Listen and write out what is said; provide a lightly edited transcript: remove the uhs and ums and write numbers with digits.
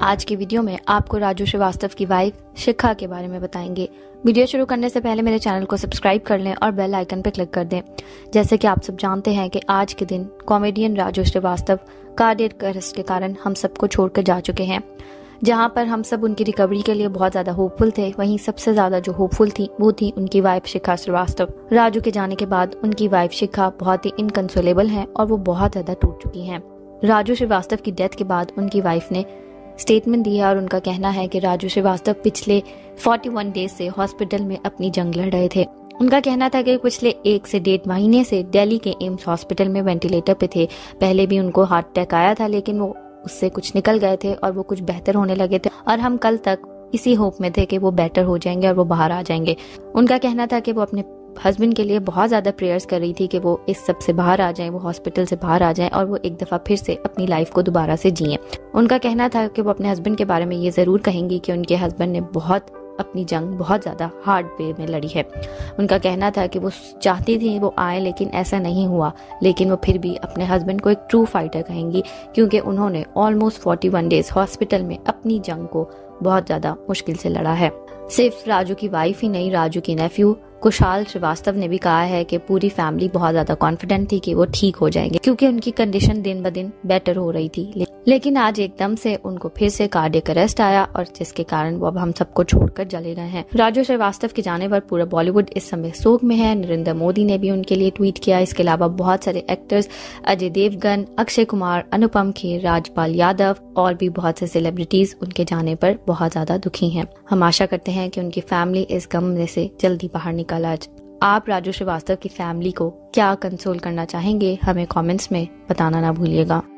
आज की वीडियो में आपको राजू श्रीवास्तव की वाइफ शिखा के बारे में बताएंगे। वीडियो शुरू करने से पहले मेरे चैनल को सब्सक्राइब कर लें और बेल आइकन पर क्लिक कर दें। जैसे कि आप सब जानते हैं कि आज के दिन comedian Raju Srivastava cardiac arrest के कारण हम सबको छोड़कर जा चुके हैं। जहां पर हम सब उनकी रिकवरी के लिए बहुत ज्यादा होपफुल थे, वहीं सबसे ज्यादा जो होपफुल थी वो थी उनकी वाइफ शिखा श्रीवास्तव। राजू के जाने के बाद उनकी वाइफ शिखा बहुत ही इनकंसोलेबल हैं और वो बहुत ज्यादा टूट चुकी हैं। राजू श्रीवास्तव की डेथ के बाद उनकी वाइफ ने स्टेटमेंट दी है और उनका कहना है कि राजू श्रीवास्तव पिछले 41 डेज से हॉस्पिटल में अपनी जंग लड़ रहे थे। उनका कहना था कि पिछले 1 से 1.5 महीने से दिल्ली के एम्स हॉस्पिटल में वेंटिलेटर पे थे। पहले भी उनको हार्ट अटैक आया था, लेकिन वो उससे कुछ निकल गए थे और वो कुछ बेहतर होने लगे थे और हम कल तक इसी होप में थे कि वो बेटर हो जाएंगे और वो बाहर आ जाएंगे। उनका कहना था कि वो अपने हस्बैंड के लिए बहुत ज्यादा प्रेयर्स कर रही थी कि वो इस सब से बाहर आ जाएं, वो हॉस्पिटल से बाहर आ जाएं और वो एक दफा फिर से अपनी लाइफ को दोबारा से जिएं। उनका कहना था कि वो अपने हस्बैंड के बारे में ये जरूर कहेंगी कि उनके हस्बैंड ने अपनी जंग बहुत ज्यादा हार्ड वे में लड़ी है। उनका कहना था कि वो चाहती थी वो आए, लेकिन ऐसा नहीं हुआ। लेकिन वो फिर भी अपने हस्बैंड को एक ट्रू फाइटर कहेंगी, क्योंकि उन्होंने ऑलमोस्ट 41 डेज हॉस्पिटल में अपनी जंग को बहुत ज्यादा मुश्किल से लड़ा है। सिर्फ राजू की वाइफ ही नहीं, राजू की नेफ्यू कुशाल श्रीवास्तव ने भी कहा है कि पूरी फैमिली बहुत ज्यादा कॉन्फिडेंट थी कि वो ठीक हो जाएंगे, क्योंकि उनकी कंडीशन दिन ब दिन बेटर हो रही थी। लेकिन आज एकदम से उनको फिर से कार्डियक अरेस्ट आया और जिसके कारण वो अब हम सबको छोड़कर चले गए हैं। राजू श्रीवास्तव के जाने पर पूरा बॉलीवुड इस समय शोक में है। नरेंद्र मोदी ने भी उनके लिए ट्वीट किया। इसके अलावा बहुत सारे एक्टर्स अजय देवगन, अक्षय कुमार, अनुपम खेर, राजपाल यादव और भी बहुत से सेलिब्रिटीज उनके जाने पर बहुत ज्यादा दुखी हैं। हम आशा करते हैं कि उनकी फैमिली इस गम में से जल्दी बाहर निकल आए। आप राजू श्रीवास्तव की फैमिली को क्या कंसोल करना चाहेंगे, हमें कमेंट्स में बताना ना भूलिएगा।